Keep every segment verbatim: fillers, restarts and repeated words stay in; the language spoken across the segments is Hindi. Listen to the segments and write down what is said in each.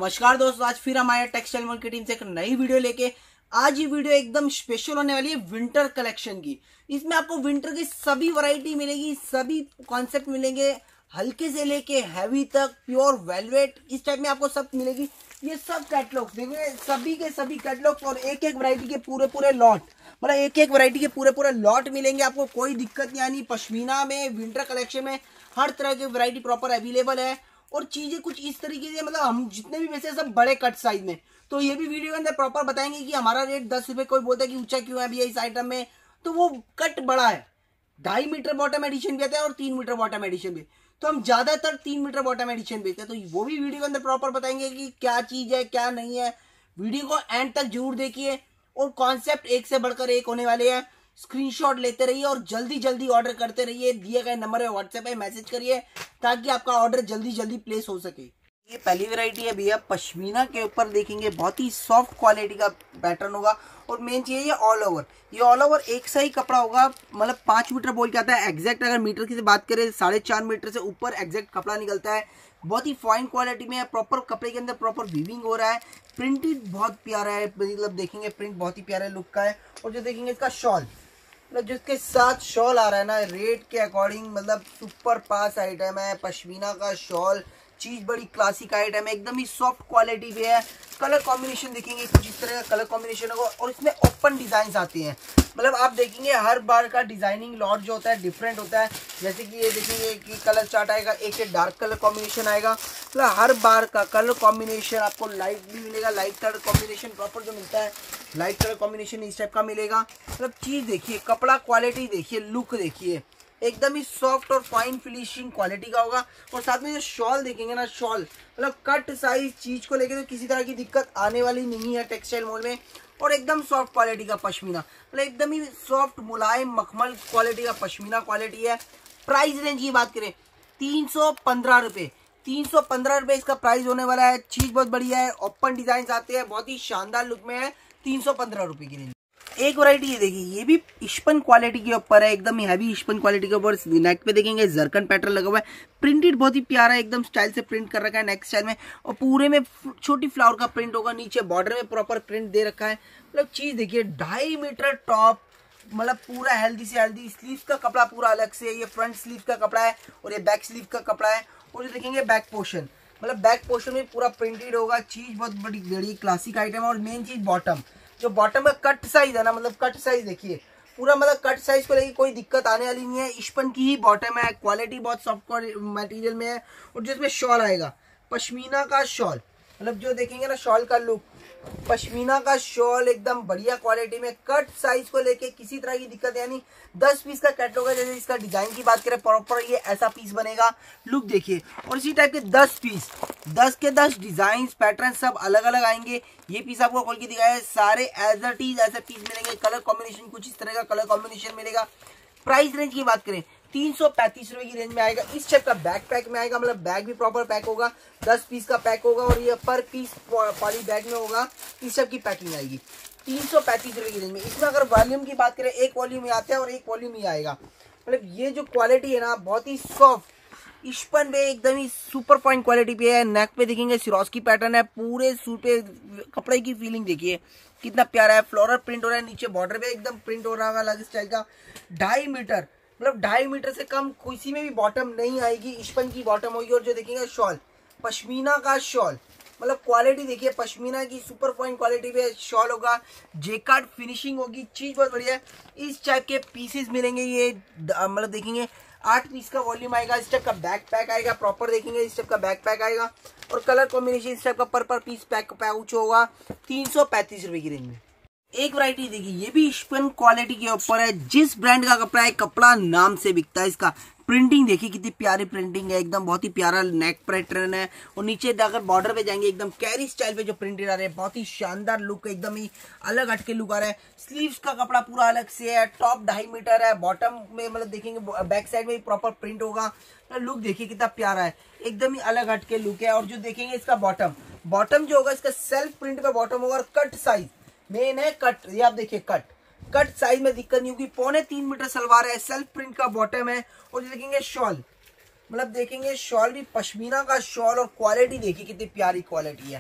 नमस्कार दोस्तों, आज फिर हमारे टेक्सटाइल मॉल की टीम से एक नई वीडियो लेके आज ये वीडियो एकदम स्पेशल होने वाली है विंटर कलेक्शन की। इसमें आपको विंटर की सभी वैरायटी मिलेगी, सभी कॉन्सेप्ट मिलेंगे, हल्के से लेके हैवी तक, प्योर वेलवेट, इस टाइप में आपको सब मिलेगी। ये सब कैटलॉग देखिए, सभी के सभी कैटलॉग और एक एक वैरायटी के पूरे पूरे लॉट, मतलब एक एक वैरायटी के पूरे पूरे लॉट मिलेंगे आपको। कोई दिक्कत नहीं आनी। पश्मीना में, विंटर कलेक्शन में हर तरह की वैरायटी प्रॉपर अवेलेबल है और चीजें कुछ इस तरीके से, मतलब हम जितने भी वैसे सब बड़े कट साइज में, तो ये भी वीडियो के अंदर प्रॉपर बताएंगे कि हमारा रेट दस रुपए। कोई बोलता है कि ऊंचा क्यों है भैया इस आइटम में, तो वो कट बड़ा है। ढाई मीटर बॉटम एडिशन भी आता है और तीन मीटर बॉटम एडिशन भी, तो हम ज्यादातर तीन मीटर बॉटम एडिशन बेचते हैं, तो वो भी वीडियो के अंदर प्रॉपर बताएंगे कि क्या चीज है क्या नहीं है। वीडियो को एंड तक जरूर देखिए और कॉन्सेप्ट एक से बढ़कर एक होने वाले हैं। स्क्रीनशॉट लेते रहिए और जल्दी जल्दी ऑर्डर करते रहिए। दिए गए नंबर पे व्हाट्सएप पे मैसेज करिए ताकि आपका ऑर्डर जल्दी जल्दी प्लेस हो सके। ये पहली वैरायटी है भैया, पश्मीना के ऊपर देखेंगे बहुत ही सॉफ्ट क्वालिटी का पैटर्न होगा और मेन चीज ये ऑल ओवर, ये ऑल ओवर एक सा ही कपड़ा होगा, मतलब पांच मीटर बोल के आता है एग्जैक्ट। अगर मीटर की बात करें साढ़े चार मीटर से ऊपर एग्जैक्ट कपड़ा निकलता है। बहुत ही फाइन क्वालिटी में है, प्रॉपर कपड़े के अंदर प्रॉपर वीविंग हो रहा है। प्रिंटेड बहुत प्यारा है, मतलब देखेंगे प्रिंट बहुत ही प्यारा लुक का है। और जो देखेंगे इसका शॉल, मतलब जिसके साथ शॉल आ रहा है ना, रेट के अकॉर्डिंग मतलब सुपर पास आइटम है। पश्मीना का शॉल चीज बड़ी क्लासिक आइटम है, एकदम ही सॉफ्ट क्वालिटी पे है। कलर कॉम्बिनेशन देखेंगे कुछ इस तरह का कलर कॉम्बिनेशन होगा और इसमें ओपन डिजाइन आते हैं। मतलब आप देखेंगे हर बार का डिजाइनिंग लॉट जो होता है डिफरेंट होता है। जैसे कि ये देखेंगे कि कलर चार्ट आएगा, एक एक डार्क कलर कॉम्बिनेशन आएगा। मतलब हर बार का कलर कॉम्बिनेशन आपको लाइट भी मिलेगा, लाइट कलर कॉम्बिनेशन प्रॉपर जो मिलता है, लाइट कलर कॉम्बिनेशन इस टाइप का मिलेगा। मतलब चीज देखिए, कपड़ा क्वालिटी देखिए, लुक देखिए, एकदम ही सॉफ्ट और फाइन फिनिशिंग क्वालिटी का होगा। और साथ में जो शॉल देखेंगे ना, शॉल मतलब कट साइज चीज को लेके तो किसी तरह की दिक्कत आने वाली नहीं है टेक्सटाइल मॉल में। और एकदम सॉफ्ट क्वालिटी का पश्मीना, मतलब एकदम ही सॉफ्ट मुलायम मखमल क्वालिटी का पश्मीना क्वालिटी है। प्राइस रेंज की बात करें तीन सौ पंद्रह रुपए तीन सौ पंद्रह रुपए इसका प्राइस होने वाला है। चीज बहुत बढ़िया है, ओपन डिजाइन आते हैं, बहुत ही शानदार लुक में है। तीन सौ पंद्रह रुपए की रेंज। एक वैरायटी ये देखिए, ये भी इश्पन क्वालिटी के ऊपर है, एकदम ही हैवी इश्पन क्वालिटी के ऊपर। नेक पे देखेंगे जरकन पैटर्न लगा हुआ है, प्रिंटेड बहुत ही प्यारा है, एकदम स्टाइल से प्रिंट कर रखा है नेक स्टाइल में। और पूरे में छोटी फ्लावर का प्रिंट होगा, नीचे बॉर्डर में प्रॉपर प्रिंट दे रखा है। मतलब चीज देखिए, ढाई मीटर टॉप, मतलब पूरा हेल्दी से हेल्दी। स्लीव का कपड़ा पूरा अलग से, ये फ्रंट स्लीव का कपड़ा है और ये बैक स्लीव का कपड़ा है। और ये देखेंगे बैक पोर्शन, मतलब बैक पोर्शन में पूरा प्रिंटेड होगा। चीज बहुत बड़ी बड़ी क्लासिक आइटम है। और मेन चीज बॉटम, जो बॉटम का कट साइज है ना, मतलब कट साइज देखिए पूरा, मतलब कट साइज को लेके कोई दिक्कत आने वाली नहीं है। इश्पन की ही बॉटम है, क्वालिटी बहुत सॉफ्ट मटेरियल में है। और जिसमें शॉल आएगा पश्मीना का शॉल, मतलब जो देखेंगे ना शॉल का लुक, पश्मीना का शॉल एकदम बढ़िया क्वालिटी में। कट साइज को लेके किसी तरह की दिक्कत, यानी दस पीस का कैटलॉग है। जैसे इसका डिजाइन की बात करें प्रॉपर ये ऐसा पीस बनेगा, लुक देखिए। और इसी टाइप के दस पीस, दस के दस डिजाइन पैटर्न सब अलग अलग आएंगे। ये पीस आपको खोल के दिखाया है, सारे एज अ टीज ऐसे पीस मिलेंगे। कलर कॉम्बिनेशन कुछ इस तरह का कलर कॉम्बिनेशन मिलेगा। प्राइस रेंज की बात करें तीन सौ पैंतीस रुपए की रेंज में आएगा। इस टाइप का बैक पैक में आएगा, मतलब बैग भी प्रॉपर पैक होगा, दस पीस का पैक होगा और ये पर पीस पॉली बैग में होगा। इस टाइप की पैकिंग आएगी तीन सौ पैंतीस रुपए की रेंज में। इसमें अगर वॉल्यूम की बात करें, एक वॉल्यूम में आता है और एक वॉल्यूम ही आएगा। मतलब ये जो क्वालिटी है ना, बहुत ही सॉफ्ट इश्पन पे, एकदम ही सुपर फाइन क्वालिटी पे है। नेक पे देखेंगे सिरोस्की पैटर्न है, पूरे सूट पे कपड़े की फीलिंग देखिए कितना प्यारा है। फ्लोरल प्रिंट हो रहा है, नीचे बॉर्डर पे एकदम प्रिंट हो रहा है अलग स्टाइल का। ढाई मीटर, मतलब ढाई मीटर से कम किसी में भी बॉटम नहीं आएगी, इश्पन की बॉटम होगी। और जो देखेंगे शॉल, पश्मीना का शॉल, मतलब क्वालिटी देखिए पश्मीना की सुपर फाइन क्वालिटी पे शॉल होगा। जेकार्ड फिनिशिंग होगी, चीज बहुत बढ़िया है। इस टाइप के पीसेस मिलेंगे। ये मतलब देखेंगे आठ पीस का वॉल्यूम आएगा। इस टाइप का बैक पैक आएगा प्रॉपर, देखेंगे इस टाइप का बैक पैक आएगा। और कलर कॉम्बिनेशन इस टाइप का पर पर पीस पैक पाउच होगा। तीन सौ पैंतीस रुपए की रेंज में। एक वैरायटी देखिए, ये भी इश्पन क्वालिटी के ऊपर है। जिस ब्रांड का कपड़ा है, कपड़ा नाम से बिकता है। इसका प्रिंटिंग देखिए कितनी प्यारी प्रिंटिंग है, एकदम बहुत ही प्यारा नेक पैटर्न है। और नीचे अगर बॉर्डर पे जाएंगे एकदम कैरी स्टाइल पे जो प्रिंटेड आ रहे हैं, बहुत ही शानदार लुक, एकदम ही अलग हटके लुक आ रहा है। स्लीव्स का कपड़ा पूरा अलग से है, टॉप ढाई मीटर है, बॉटम में मतलब देखेंगे बैक साइड में भी प्रॉपर प्रिंट होगा। लुक देखिए कितना प्यारा है, एकदम ही अलग हटके लुक है। और जो देखेंगे इसका बॉटम, बॉटम जो होगा इसका सेल्फ प्रिंट पे बॉटम होगा। और कट साइज मेन है, कट ये आप देखिए, कट कट साइज में दिक्कत नहीं होगी। पौने तीन मीटर सलवार है, सेल्फ प्रिंट का बॉटम है। और देखेंगे शॉल, मतलब देखेंगे शॉल भी पश्मीना का शॉल। और क्वालिटी देखिए कितनी प्यारी क्वालिटी है,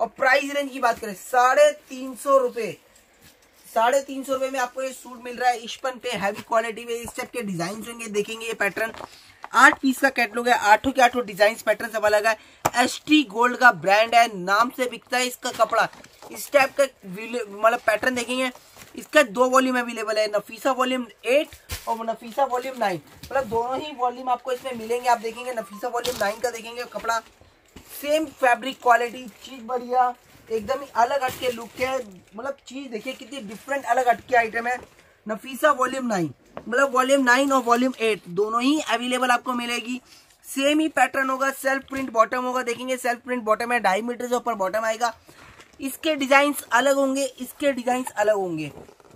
और प्राइस रेंज की बात करें साढ़े तीन सौ रुपए साढ़े तीन सौ रुपए में आपको ये सूट मिल रहा है इश्पन पे, हैवी क्वालिटी में। इस टाइप के डिजाइन होंगे, देखेंगे ये पैटर्न आठ पीस का कैटलॉग है, आठों के आठों डिजाइन पैटर्न सब अलग है। एस टी गोल्ड का ब्रांड है, नाम से बिकता है इसका कपड़ा। इस टाइप का मतलब पैटर्न देखेंगे, इसका दो वॉल्यूम अवेलेबल है, नफीसा वॉल्यूम एट और नफीसा वॉल्यूम नाइन, मतलब दोनों ही वॉल्यूम आपको इसमें मिलेंगे। आप देखेंगे नफीसा वॉल्यूम नाइन का देखेंगे कपड़ा, सेम फैब्रिक क्वालिटी, चीज बढ़िया, एकदम ही अलग हटके लुक है। मतलब चीज देखिए कितनी डिफरेंट अलग हटके आइटम है। नफीसा वॉल्यूम नाइन, मतलब वॉल्यूम नाइन और वॉल्यूम एट दोनों ही अवेलेबल आपको मिलेगी। सेम ही पैटर्न होगा, सेल्फ प्रिंट बॉटम होगा, देखेंगे सेल्फ प्रिंट बॉटम है, ढाई मीटर से ऊपर बॉटम आएगा। इसके डिजाइन अलग होंगे, इसके डिजाइन अलग होंगे,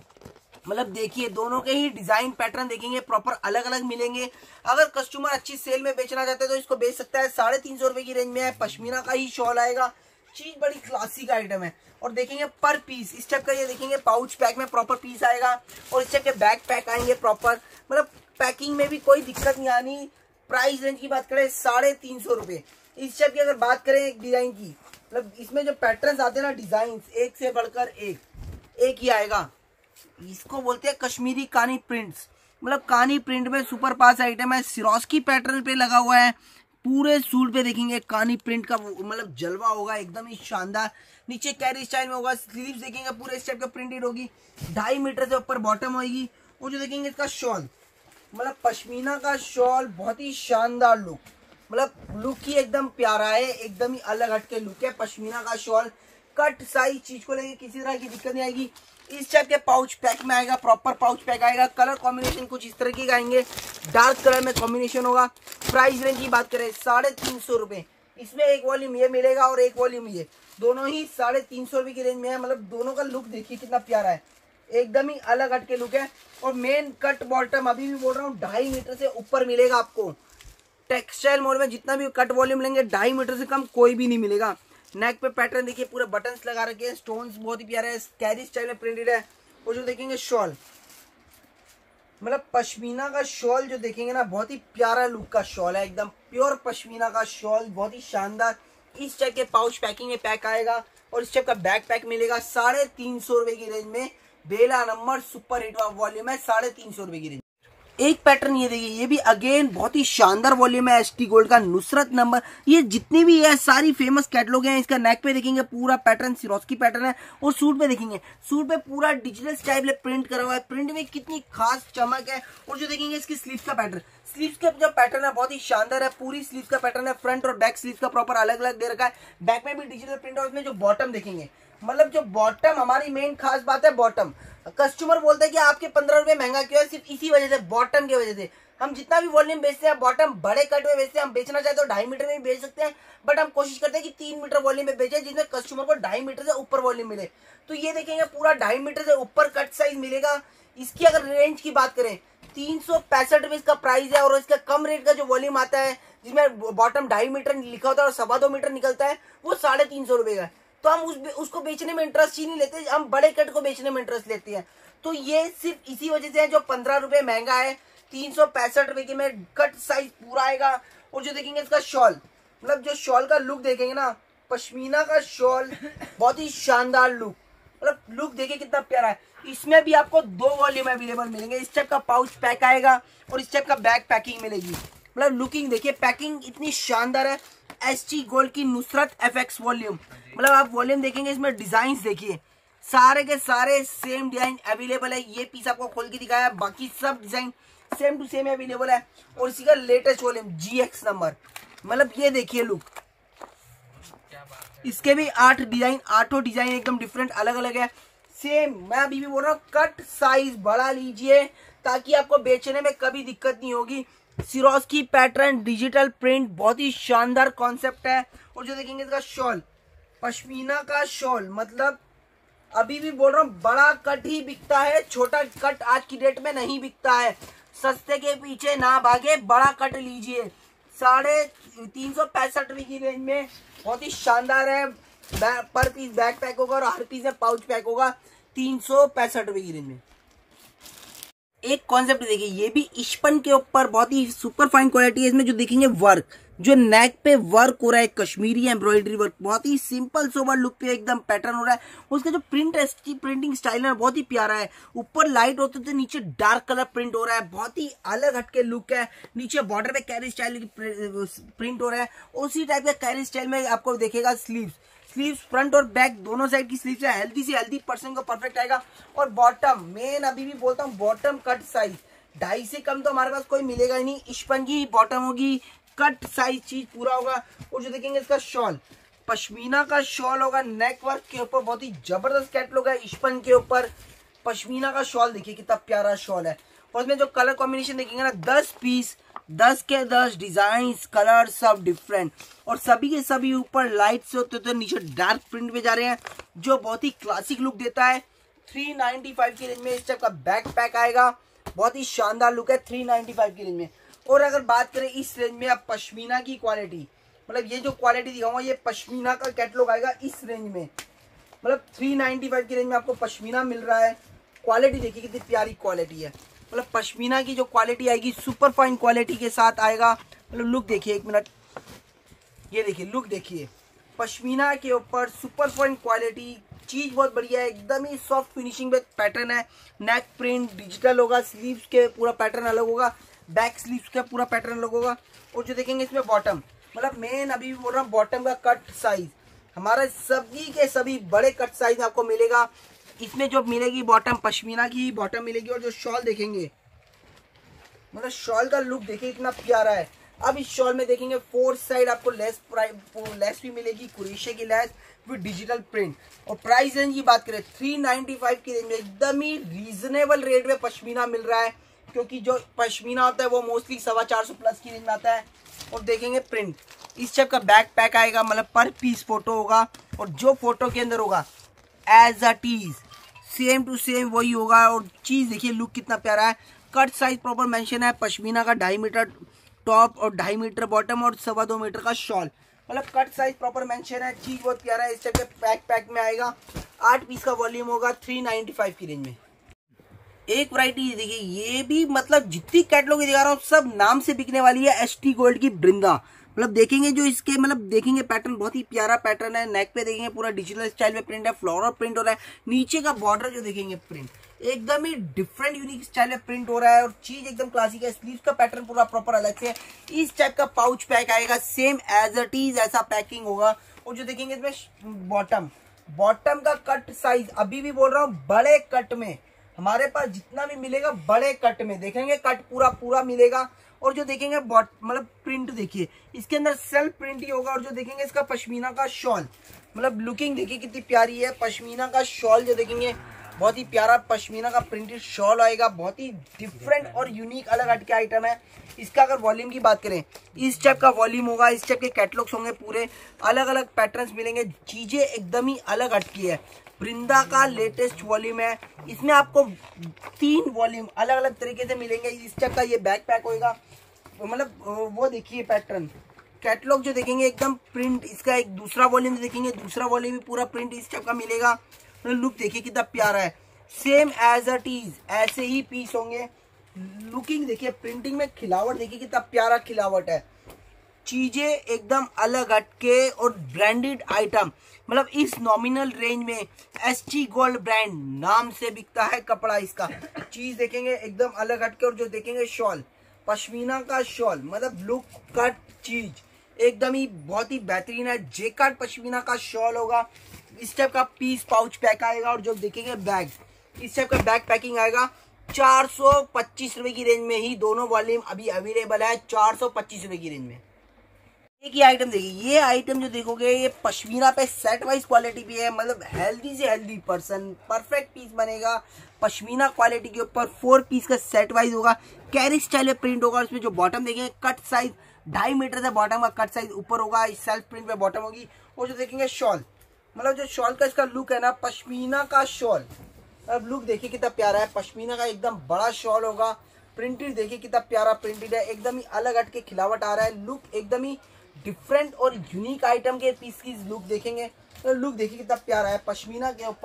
मतलब देखिए दोनों के ही डिजाइन पैटर्न देखेंगे प्रॉपर अलग अलग मिलेंगे। अगर कस्टमर अच्छी सेल में बेचना चाहते हैं तो इसको बेच सकता है। साढ़े तीन सौ रुपए की रेंज में है, पश्मीना का ही शॉल आएगा, चीज बड़ी क्लासिक आइटम है। और देखेंगे पर पीस इस टाइप का, ये देखेंगे पाउच पैक में प्रॉपर पीस आएगा और इस टाइप के बैक पैक आएंगे प्रॉपर, मतलब पैकिंग में भी कोई दिक्कत नहीं आनी। प्राइस रेंज की बात करें साढ़े तीन सौ रुपए। इस टाइप की अगर बात करें एक डिजाइन की, मतलब इसमें जो पैटर्न आते हैं ना, डिजाइन एक से बढ़कर एक एक ही आएगा। इसको बोलते हैं कश्मीरी कानी प्रिंट्स, मतलब कानी प्रिंट में सुपर पास आइटम है, सिरोस्की पैटर्न पे लगा हुआ है। पूरे सूट पे देखेंगे कानी प्रिंट का मतलब जलवा होगा, एकदम ही शानदार। नीचे कैरी स्टाइल में होगा, स्लीव्स देखेंगे पूरे इस टाइप का प्रिंटेड होगी, ढाई मीटर से ऊपर बॉटम होगी। और जो देखेंगे इसका शॉल, मतलब पश्मीना का शॉल, बहुत ही शानदार लुक, मतलब लुक ही एकदम प्यारा है, एकदम ही अलग हटके लुक है। पश्मीना का शॉल, कट साइज, चीज को लेके किसी तरह की दिक्कत नहीं आएगी। इस टाइप के पाउच पैक में आएगा, प्रॉपर पाउच पैक आएगा। कलर कॉम्बिनेशन कुछ इस तरह के आएंगे, डार्क कलर में कॉम्बिनेशन होगा। प्राइस रेंज की बात करें साढ़े तीन सौ रुपए। इसमें एक वॉल्यूम ये मिलेगा और एक वॉल्यूम ये, दोनों ही साढ़े तीन सौ रुपए की रेंज में है। मतलब दोनों का लुक देखिए कितना प्यारा है, एकदम ही अलग हटके लुक है। और मेन कट बॉटम, अभी भी बोल रहा हूँ, ढाई मीटर से ऊपर मिलेगा आपको। टेक्सटाइल मोड में जितना भी कट वॉल्यूम लेंगे ढाई मीटर से कम कोई भी नहीं मिलेगा। नेक पे पैटर्न देखिए, पूरे बटन्स लगा रखे हैं, स्टोन्स बहुत ही प्यारे है, कैरी स्टाइल में प्रिंटेड है। और जो देखेंगे शॉल, मतलब पश्मीना का शॉल जो देखेंगे ना, बहुत ही प्यारा लुक का शॉल है, एकदम प्योर पश्मीना का शॉल, बहुत ही शानदार। इस टाइप के पाउच पैकिंग में पैक आएगा और इस टाइप का बैक पैक मिलेगा साढ़े तीन सौ रुपए की रेंज में। Bela number super hit volume है, साढ़े तीन सौ रुपए की रेंज। एक पैटर्न ये देखिए, ये भी अगेन बहुत ही शानदार वॉल्यूम है, एसटी गोल्ड का नुसरत नंबर। ये जितनी भी है सारी फेमस कैटलॉग हैं। इसका नेक पे देखेंगे पूरा पैटर्न सिरोस्की पैटर्न है और सूट पे देखेंगे, सूट पे पूरा डिजिटल स्टाइल में प्रिंट करा हुआ है। प्रिंट में कितनी खास चमक है। और जो देखेंगे इसकी स्लीव का पैटर्न, स्लीव का जो पैटर्न है बहुत ही शानदार है, पूरी स्लीव का पैटर्न है। फ्रंट और बैक स्लीव का प्रॉपर अलग अलग दे रखा है। बैक में भी डिजिटल प्रिंट और इसमें जो बॉटम देखेंगे, मतलब जो बॉटम, हमारी मेन खास बात है बॉटम। कस्टमर बोलते हैं कि आपके पंद्रह रुपए महंगा क्यों है, सिर्फ इसी वजह से, बॉटम की वजह से। हम जितना भी वॉल्यूम बेचते हैं बॉटम बड़े कट में बेचते हैं। हम बेचना चाहते तो ढाई मीटर में भी बेच सकते हैं, बट हम कोशिश करते हैं कि तीन मीटर वॉल्यूम में बेचे, जिसमें कस्टमर को ढाई मीटर से ऊपर वॉल्यूम मिले। तो ये देखेंगे पूरा ढाई मीटर से ऊपर कट साइज मिलेगा। इसकी अगर रेंज की बात करें, तीन सौ पैंसठ रुपए इसका प्राइस है। और इसका कम रेट का जो वॉल्यूम आता है, जिसमें बॉटम ढाई मीटर लिखा होता है और सवा दो मीटर निकलता है, वो साढ़े तीन सौ रुपए का। तो हम उस उसको बेचने में इंटरेस्ट ही नहीं लेते, हम बड़े कट को बेचने में इंटरेस्ट लेते हैं। तो ये सिर्फ इसी वजह से है जो पंद्रह रुपए महंगा है। तीन सौ पैंसठ रुपए के में कट साइज पूरा आएगा। और जो देखेंगे इसका शॉल, मतलब जो शॉल का लुक देखेंगे ना, पश्मीना का शॉल, बहुत ही शानदार लुक, मतलब लुक देखिए कितना प्यारा है। इसमें भी आपको दो वॉल्यूम अवेलेबल मिलेंगे। इस टाइप का पाउच पैक आएगा और इस टाइप का बैक पैकिंग मिलेगी। मतलब लुकिंग देखिए, पैकिंग इतनी शानदार है। एसटी गोल्ड की नुसरत एफएक्स वॉल्यूम, मतलब आप वॉल्यूम देखेंगे, इसमें डिजाइन देखिए, सारे के सारे सेम डिजाइन अवेलेबल है। ये पीस आपको खोल के दिखाया, बाकी सब design same to same available है। और इसी का latest volume G X number, मतलब ये देखिए लुक, इसके भी आठ डिजाइन, आठों डिजाइन एकदम डिफरेंट अलग अलग है। सेम मैं अभी भी बोल रहा हूँ, कट साइज बड़ा लीजिए ताकि आपको बेचने में कभी दिक्कत नहीं होगी। सिरोस्की पैटर्न, डिजिटल प्रिंट, बहुत ही शानदार कॉन्सेप्ट है। और जो देखेंगे इसका शॉल, पश्मीना का शॉल, मतलब अभी भी बोल रहा हूँ, बड़ा कट ही बिकता है, छोटा कट आज की डेट में नहीं बिकता है। सस्ते के पीछे ना भागे, बड़ा कट लीजिए। साढ़े तीन सौ पैंसठ रुपए की रेंज में बहुत ही शानदार है। पर पीस बैक पैक होगा और हर पीस में पाउच पैक होगा, तीन सौ पैंसठ रुपए की रेंज में। एक कॉन्सेप्ट देखिए, ये भी इश्पन के ऊपर बहुत ही सुपर फाइन क्वालिटी है। इसमें जो देखेंगे वर्क, जो नेक पे वर्क हो रहा है कश्मीरी एम्ब्रॉयडरी वर्क, बहुत ही सिंपल सोबर लुक पे एकदम पैटर्न हो रहा है। उसका जो प्रिंट है, प्रिंटिंग स्टाइल है बहुत ही प्यारा है। ऊपर लाइट होते थे, नीचे डार्क कलर प्रिंट हो रहा है, बहुत ही अलग हटके लुक है। नीचे बॉर्डर पे कैरी स्टाइल प्रिंट हो रहा है। उसी टाइप का कैरी स्टाइल में आपको देखेगा स्लीव्स स्लीव्स फ्रंट और बैक दोनों साइड की स्लीव्स है। हेल्दी से हेल्दी पर्सन को परफेक्ट आएगा। और बॉटम मेन अभी भी बोलता हूँ, बॉटम कट साइज ढाई से कम तो हमारे पास कोई मिलेगा ही नहीं। इश्पन की बॉटम होगी, कट साइज चीज पूरा होगा। और जो देखेंगे इसका शॉल, पश्मीना का शॉल होगा, नेक वर्क के ऊपर बहुत ही जबरदस्त कैटलॉग है। इश्पन के ऊपर पश्मीना का शॉल देखिए कितना प्यारा शॉल है। और इसमें जो कलर कॉम्बिनेशन देखेंगे ना, दस पीस, दस के दस डिजाइन कलर सब डिफरेंट, और सभी के सभी ऊपर लाइट से होते तो नीचे डार्क प्रिंट में जा रहे हैं, जो बहुत ही क्लासिक लुक देता है। थ्री नाइनटी फाइव की रेंज में इस टाइप का बैक पैक आएगा, बहुत ही शानदार लुक है थ्री नाइनटी फाइव की रेंज में। और अगर बात करें इस रेंज में आप पश्मीना की क्वालिटी, मतलब ये जो क्वालिटी दिखाऊंगा ये पश्मीना का कैटलॉग आएगा इस रेंज में। मतलब थ्री नाइनटी फाइव की रेंज में आपको पश्मीना मिल रहा है। क्वालिटी देखिए कितनी प्यारी क्वालिटी है। मतलब पश्मीना की जो क्वालिटी आएगी सुपर फाइन क्वालिटी के साथ आएगा। मतलब लुक देखिए, एक मिनट, ये देखिए लुक देखिए, पश्मीना के ऊपर सुपर फाइन क्वालिटी, चीज बहुत बढ़िया है, एकदम ही सॉफ्ट फिनिशिंग में पैटर्न है। नेक प्रिंट डिजिटल होगा, स्लीव्स के पूरा पैटर्न अलग होगा, बैक स्लीव्स का पूरा पैटर्न अलग होगा। और जो देखेंगे इसमें बॉटम, मतलब मेन अभी भी बोल रहा हूँ बॉटम का कट साइज हमारा सभी के सभी बड़े कट साइज आपको मिलेगा। इसमें जो मिलेगी बॉटम पश्मीना की बॉटम मिलेगी। और जो शॉल देखेंगे, मतलब शॉल का लुक देखिए इतना प्यारा है। अब इस शॉल में देखेंगे फोर्थ साइड आपको लेस लेस भी मिलेगी, कुरेशे की लेस विद डिजिटल प्रिंट। और प्राइस रेंज की बात करें थ्री नाइनटी फाइव की रेंज में एकदम ही रीजनेबल रेट में पश्मीना मिल रहा है, क्योंकि जो पश्मीना होता है वो मोस्टली सवा चार सौ प्लस की रेंज में आता है। और देखेंगे प्रिंट, इस टाइप का बैक पैक आएगा, मतलब पर पीस फोटो होगा, और जो फोटो के अंदर होगा as it is same to same वही होगा। और चीज देखिए लुक कितना प्यारा है। कट साइज प्रॉपर मेंशन है, पश्मीना का ढाई मीटर टॉप और ढाई मीटर बॉटम और सवा दो मीटर का शॉल, मतलब कट साइज प्रॉपर मेंशन है। चीज बहुत प्यारा है। इस टाइप के पैक पैक में आएगा, आठ पीस का वॉल्यूम होगा थ्री नाइनटी फाइव की रेंज में। एक वैरायटी देखिए, ये भी मतलब जितनी कैटलॉग दिखा रहा हूँ सब नाम से बिकने वाली है। एस टी गोल्ड की बृंदा, मतलब देखेंगे जो इसके मतलब देखेंगे पैटर्न बहुत ही प्यारा पैटर्न है। नेक पे देखेंगे पूरा डिजिटल स्टाइल में प्रिंट है, फ्लोरल प्रिंट हो रहा है। नीचे का बॉर्डर जो देखेंगे प्रिंट एकदम ही डिफरेंट यूनिक स्टाइल में प्रिंट हो रहा है, और चीज एकदम क्लासिक है। स्लीव का पैटर्न पूरा प्रॉपर अलग से है। इस टाइप का पाउच पैक आएगा, सेम एज इट इज ऐसा पैकिंग होगा। और जो देखेंगे इसमें बॉटम बॉटम का कट साइज अभी भी बोल रहा हूँ बड़े कट में हमारे पास जितना भी मिलेगा बड़े कट में देखेंगे, कट पूरा पूरा मिलेगा। और जो देखेंगे मतलब प्रिंट देखिए इसके अंदर सेल्फ प्रिंट ही होगा। और जो देखेंगे इसका पश्मीना का शॉल, मतलब लुकिंग देखिए कितनी प्यारी है। पश्मीना का शॉल जो देखेंगे बहुत ही प्यारा पश्मीना का प्रिंटेड शॉल आएगा, बहुत ही डिफरेंट और यूनिक अलग हटके आइटम है। इसका अगर वॉल्यूम की बात करें, इस टाइप का वॉल्यूम होगा, इस टाइप के कैटलॉग्स होंगे, पूरे अलग अलग पैटर्न्स मिलेंगे, चीजें एकदम ही अलग हटकी है। बृंदा का लेटेस्ट वॉल्यूम है, इसमें आपको तीन वॉल्यूम अलग अलग तरीके से मिलेंगे। इस टाइप का ये बैक पैक होगा, मतलब वो देखिए पैटर्न कैटलॉग जो देखेंगे एकदम प्रिंट। इसका एक दूसरा वॉल्यूम देखेंगे, दूसरा वॉल्यूम भी पूरा प्रिंट इस टाइप का मिलेगा। लुक देखिए कितना प्यारा है, सेम एज इट इज ऐसे ही पीस होंगे। लुकिंग देखिए, प्रिंटिंग में खिलावट देखिए कितना प्यारा खिलावट है। चीजें एकदम अलग हटके और ब्रांडेड आइटम, मतलब इस नॉमिनल रेंज में एस टी गोल्ड ब्रांड नाम से बिकता है कपड़ा। इसका चीज देखेंगे एकदम अलग हटके। और जो देखेंगे शॉल, पश्मीना का शॉल, मतलब लुक कट चीज एकदम ही बहुत ही बेहतरीन है। जेकार्ड पश्मीना का शॉल होगा, इस टाइप का पीस पाउच पैक आएगा। और जो देखेंगे बैग, इस टाइप का बैग पैकिंग आएगा। चार सौ पच्चीस रुपए की रेंज में ही दोनों वॉल्यूम अभी अवेलेबल है, चार सौ पच्चीस रुपए की रेंज में। एक ही आइटम देखिए, ये आइटम जो देखोगे ये पश्मीना पे सेट वाइज क्वालिटी भी है, मतलब हेल्दी से हेल्दी पर्सन परफेक्ट पीस बनेगा। पश्मीना क्वालिटी के ऊपर फोर पीस का सेट वाइज होगा, कैरी स्टाइल में प्रिंट होगा। इसमें जो बॉटम देखेंगे कट साइज ढाई मीटर से बॉटम का कट साइज ऊपर होगा, सेल्फ प्रिंट पे बॉटम होगी। और जो देखेंगे शॉल, मतलब जो शॉल का इसका लुक है ना, पश्मीना का शॉल, अब लुक देखिए कितना प्यारा है। पश्मीना का एकदम बड़ा शॉल होगा, प्रिंटेड देखिए कितना प्यारा प्रिंटेड है, एकदम ही अलग हट के खिलावट आ रहा है। लुक एकदम ही डिफरेंट और यूनिक आइटम के पीस की लुक देखेंगे तो लुक देखिए कितना प्यारा है। पश्मीना के ऊपर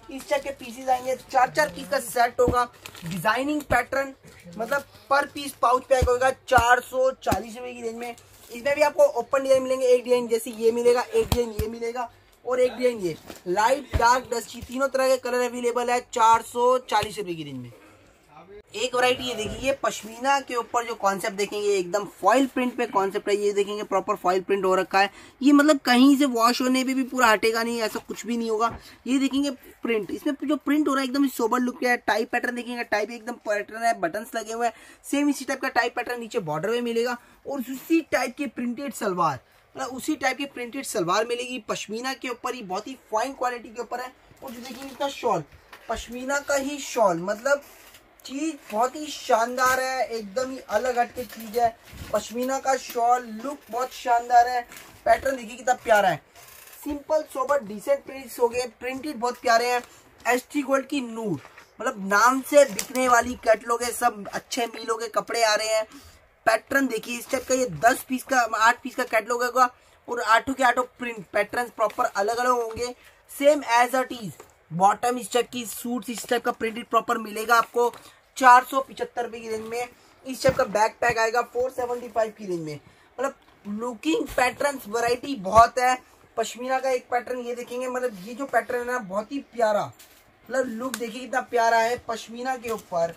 इस टाइप के पीसेस आएंगे, चार चार पीस का सेट होगा, डिजाइनिंग पैटर्न, मतलब पर पीस पाउच पैक होगा चार सौ चालीस रुपए की रेंज में। इसमें भी आपको ओपन डिजाइन मिलेंगे, एक डिजाइन जैसे ये मिलेगा, एक डिजाइन ये मिलेगा और एक डिजाइन ये, लाइट डार्क डस्टी तीनों तरह के कलर अवेलेबल है चार सौ चालीस रुपए की रेंज में। एक वैरायटी ये देखिए, ये पश्मीना के ऊपर जो कॉन्सेप्ट देखेंगे एकदम फॉइल प्रिंट पे कॉन्सेप्ट है, ये देखेंगे प्रॉपर फॉइल प्रिंट हो रखा है, ये मतलब कहीं से वॉश होने पे भी पूरा हटेगा नहीं, ऐसा कुछ भी नहीं होगा। ये देखेंगे प्रिंट, इसमें जो प्रिंट हो रहा है एकदम सोबर लुक है। टाइप पैटर्न देखेंगे, टाइप एकदम पैटर्न है, बटन्स लगे हुए हैं, सेम इसी टाइप का टाइप पैटर्न नीचे बॉर्डर में मिलेगा और उसी टाइप की प्रिंटेड सलवार, मतलब उसी टाइप की प्रिंटेड सलवार मिलेगी पश्मीना के ऊपर ही, बहुत ही फाइन क्वालिटी के ऊपर है। और जो देखेंगे इसका शॉल, पश्मीना का ही शॉल, मतलब चीज बहुत ही शानदार है, एकदम ही अलग हटके चीज है। पश्मीना का शॉल लुक बहुत शानदार है, पैटर्न देखिए कितना प्यारा है, सिंपल सोबर डिसेंट प्रिंट्स हो गए, प्रिंटेड बहुत प्यारे हैं। एसटी गोल्ड की नूर, मतलब नाम से बिकने वाली कैटलॉग है, सब अच्छे मीलों के कपड़े आ रहे हैं। पैटर्न देखिए इस टाइप का, ये दस पीस का आठ पीस का कैटलॉग होगा और आठों के आठों प्रिंट पैटर्न प्रॉपर अलग अलग होंगे, same as it is. Bottom इस टाइप की, सूट इस टाइप का प्रिंटेड प्रॉपर मिलेगा आपको चार सौ पिछहत्तर रुपए की रेंज में। इस टाइप का बैक पैक आएगा फोर सेवेंटी फाइव की रेंज में। मतलब लुकिंग पैटर्न वैरायटी बहुत है। पश्मीना का एक पैटर्न ये देखेंगे, मतलब ये जो पैटर्न है ना बहुत ही प्यारा, मतलब लुक देखिए कितना प्यारा है। पश्मीना के ऊपर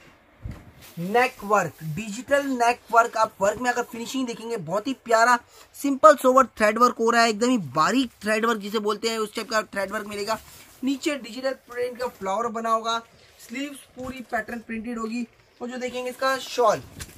neck work, digital neck work, आप वर्क में अगर फिनिशिंग देखेंगे बहुत ही प्यारा, सिंपल सोवर थ्रेड वर्क हो रहा है, एकदम ही बारीक थ्रेड वर्क जिसे बोलते हैं उस टाइप का थ्रेड वर्क मिलेगा। नीचे डिजिटल प्रिंट का फ्लावर बना होगा, स्लीव्स पूरी पैटर्न प्रिंटेड होगी। और जो देखेंगे इसका शॉल,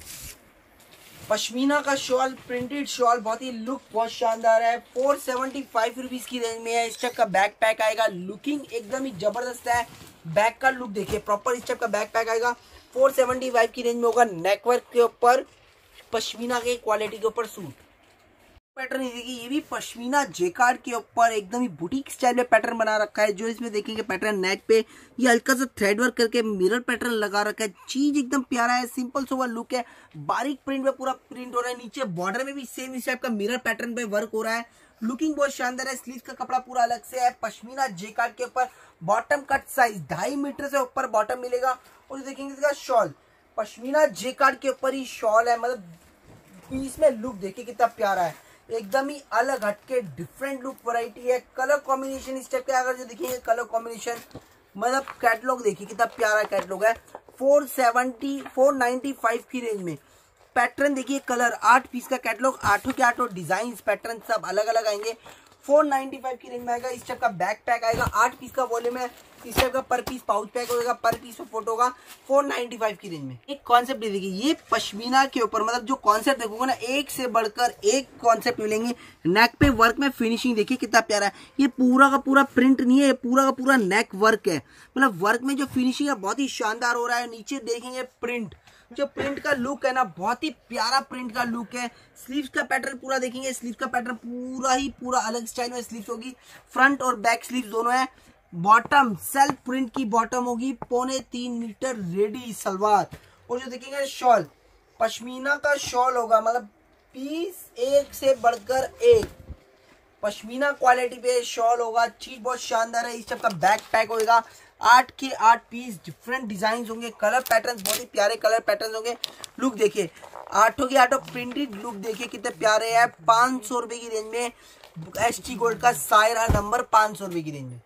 पश्मीना का शॉल, प्रिंटेड शॉल, बहुत ही लुक बहुत शानदार है, फोर सेवेंटी फाइव रुपीज की रेंज में है। इस टाइप का बैक पैक आएगा, लुकिंग एकदम ही जबरदस्त है। बैक का लुक देखिए प्रॉपर, इस टाइप का बैक पैक आएगा, फोर सेवेंटी फाइव की रेंज में होगा। नेकवर्क के ऊपर पश्मीना के क्वालिटी के ऊपर सूट पैटर्न देखिए, ये भी पश्मीना जेकार्ड के ऊपर एकदम ही बुटीक स्टाइल में पैटर्न बना रखा है। जो इसमें देखेंगे पैटर्न नेक पे ये हल्का सा थ्रेड वर्क करके मिरर पैटर्न लगा रखा है, चीज एकदम प्यारा है, सिंपल सोवर लुक है, बारीक प्रिंट में पूरा प्रिंट हो रहा है। नीचे बॉर्डर में भी सेम इस टाइप का मिरर पैटर्न पे वर्क हो रहा है, लुकिंग बहुत शानदार है। स्लीव का कपड़ा पूरा अलग से है, पश्मीना जेकार्ड के ऊपर बॉटम कट साइज ढाई मीटर से ऊपर बॉटम मिलेगा। और देखेंगे इसका शॉल, पश्मीना जेकार्ड के ऊपर ही शॉल है, मतलब पीस में लुक देखिए कितना प्यारा है, एकदम ही अलग हटके डिफरेंट लुक वैरायटी है। कलर कॉम्बिनेशन इस टाइप के अगर जो देखिए कलर कॉम्बिनेशन, मतलब कैटलॉग देखिए कितना प्यारा कैटलॉग है। Four seventy four ninety five की रेंज में पैटर्न देखिए, कलर आठ पीस का कैटलॉग, आठों के आठों डिजाइन पैटर्न सब अलग अलग आएंगे। फोर नाइन्टी फाइव की रेंज में आएगा। इस टाइप का बैक पैक आएगा, आठ पीस का वॉल्यूम है। इस टाइप का पर पीस पाउच पैक होगा, पर पीस में फोटो होगा, फोर नाइन्टी फाइव की रेंज में। एक कॉन्सेप्ट देखिए, ये पश्मीना के ऊपर मतलब जो कॉन्सेप्ट देखोगे ना, एक से बढ़कर एक कॉन्सेप्ट मिलेंगे। नेक पे वर्क में फिनिशिंग देखिए कितना प्यारा है, ये पूरा का पूरा प्रिंट नहीं है, ये पूरा का पूरा नेक वर्क है, मतलब वर्क में जो फिनिशिंग है बहुत ही शानदार हो रहा है। नीचे देखेंगे प्रिंट, जो प्रिंट का लुक है ना बहुत ही प्यारा प्रिंट का लुक है। स्लीव्स का पैटर्न पूरा देखेंगे, स्लीव का पैटर्न पूरा ही पूरा अलग स्टाइल में स्लीव्स होगी, फ्रंट और बैक स्लीव्स दोनों है। बॉटम सेल्फ प्रिंट की बॉटम होगी, पौने तीन मीटर रेडी सलवार। और जो देखेंगे शॉल, पश्मीना का शॉल होगा, मतलब पीस एक से बढ़कर एक पश्मीना क्वालिटी पे शॉल होगा, चीज बहुत शानदार है। इस टाइप का बैक पैक होगा, आठ के आठ पीस डिफरेंट डिजाइन होंगे, कलर पैटर्न बहुत ही प्यारे कलर पैटर्न होंगे। लुक देखिए, आठों के आठों प्रिंटेड लुक देखिए कितने प्यारे हैं। पाँच सौ रुपए की रेंज में एस टी गोल्ड का सायरा नंबर, पाँच सौ रुपए की रेंज में।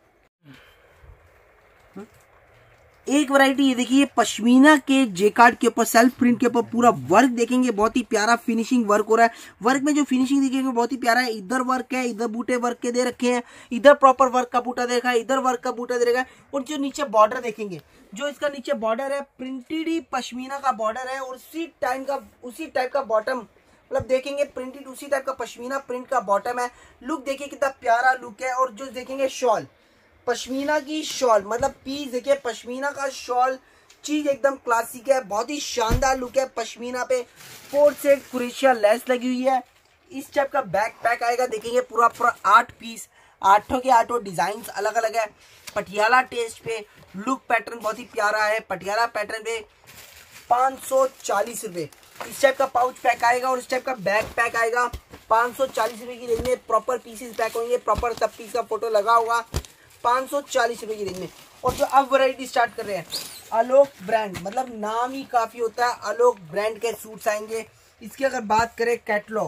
एक वैरायटी ये देखिए, पश्मीना के जेकार्ड के ऊपर सेल्फ प्रिंट के ऊपर पूरा वर्क देखेंगे, बहुत ही प्यारा फिनिशिंग वर्क हो रहा है। वर्क में जो फिनिशिंग देखेंगे बहुत ही प्यारा है, इधर वर्क है, इधर बूटे वर्क के दे रखे हैं, इधर प्रॉपर वर्क का बूटा दे रखा है, इधर वर्क का बूटा दे रखा है। और जो नीचे बॉर्डर देखेंगे, जो इसका नीचे बॉर्डर है प्रिंटेड ही पश्मीना का बॉर्डर है, और उसी टाइम का उसी टाइप का बॉटम, मतलब देखेंगे प्रिंटेड उसी टाइप का पश्मीना प्रिंट का बॉटम है। लुक देखिए कितना प्यारा लुक है। और जो देखेंगे शॉल, पश्मीना की शॉल, मतलब पीस देखिए पश्मीना का शॉल, चीज एकदम क्लासिक है, बहुत ही शानदार लुक है। पश्मीना पे फोर सेट कुरेशिया लेस लगी हुई है। इस टाइप का बैक पैक आएगा, देखेंगे पूरा पूरा आठ पीस, आठों के आठों डिजाइन अलग अलग है। पटियाला टेस्ट पे लुक पैटर्न बहुत ही प्यारा है। पटियाला पैटर्न पे पाँच सौ चालीस रुपए इस टाइप का पाउच पैक आएगा, और इस टाइप का बैक पैक आएगा पाँच सौ चालीस रुपए की रेंज में। प्रॉपर पीसेस पैक होंगे, प्रॉपर सब पीस का फोटो लगा होगा। पाँच सौ चालीस रुपए की रेंज में। और जो अब वैरायटी स्टार्ट कर रहे हैं, आलोक ब्रांड, मतलब नाम ही काफी होता है, आलोक ब्रांड के सूट्स आएंगे। इसकी अगर बात करें कैटलॉग,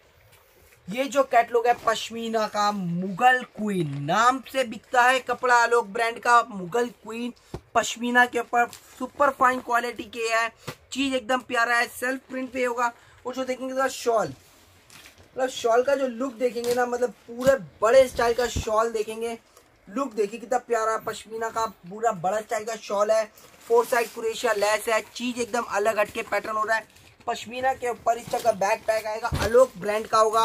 ये जो कैटलॉग है पश्मीना का मुगल क्वीन नाम से बिकता है कपड़ा, आलोक ब्रांड का मुगल क्वीन पश्मीना के ऊपर सुपर फाइन क्वालिटी के है, चीज एकदम प्यारा है, सेल्फ प्रिंट पे होगा। और जो देखेंगे शॉल, मतलब शॉल का जो लुक देखेंगे ना, मतलब पूरे बड़े स्टाइल का शॉल देखेंगे, लुक देखिए कितना प्यारा, पश्मीना का पूरा बड़ा स्टाइल का शॉल है, फोर साइड कुरेशिया लेस है, चीज एकदम अलग हटके पैटर्न हो रहा है। पश्मीना के ऊपर इस तरह का बैक पैक आएगा, आलोक ब्रांड का होगा।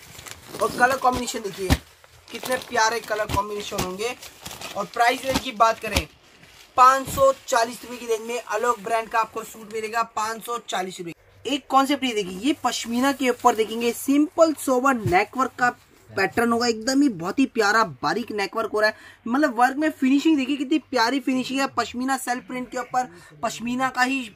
और कलर कॉम्बिनेशन देखिए कितने प्यारे कलर कॉम्बिनेशन होंगे। और प्राइस रेंज की बात करें, पाँच सौ चालीस रुपए की रेंज में आलोक ब्रांड का आपको सूट मिलेगा, पाँच सौ चालीस रुपए। एक कॉन्सेप्ट ये देखिए, ये पश्मीना के ऊपर देखेंगे सिंपल सोबर नेकवर्क का पैटर्न होगा, एकदम ही बहुत ही प्यारा बारीक नेकवर्क हो रहा है। मतलब वर्क में फिनिशिंग देखिए कितनी प्यारी फिनिशिंग है। पश्मीना सेल्फ प्रिंट के ऊपर पश्मीना का ही